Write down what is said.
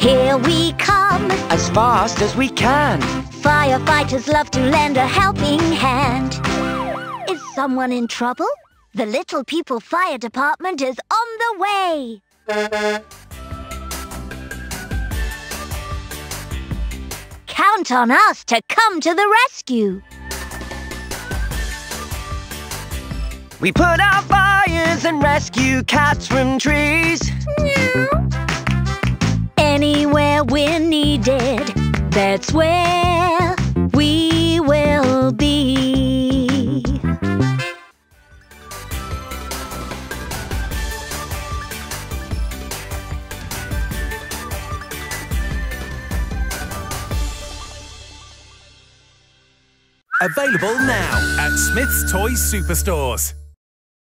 Here we come, as fast as we can. Firefighters love to lend a helping hand. Is someone in trouble? The Little People Fire Department is on the way. Count on us to come to the rescue. We put out fires and rescue cats from trees. Anywhere we're needed, that's where we will be. Available now at Smyths Toys Superstores.